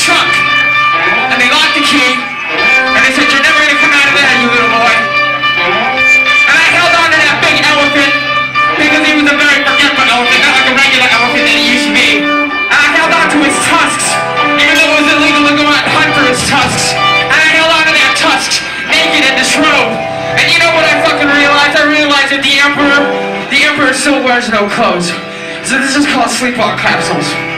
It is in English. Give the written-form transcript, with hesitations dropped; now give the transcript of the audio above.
trunk. And they locked the key. And they said, you're never gonna come out of there, you little boy. And I held on to that big elephant because he was a very forgetful elephant, not like a regular elephant that he used to be. And I held on to his tusks, even though it was illegal to go out and hunt for his tusks. And I held on to that tusks, naked in this robe. And you know what I fucking realized? I realized that the emperor still wears no clothes. So this is called Sleepwalk Capsules.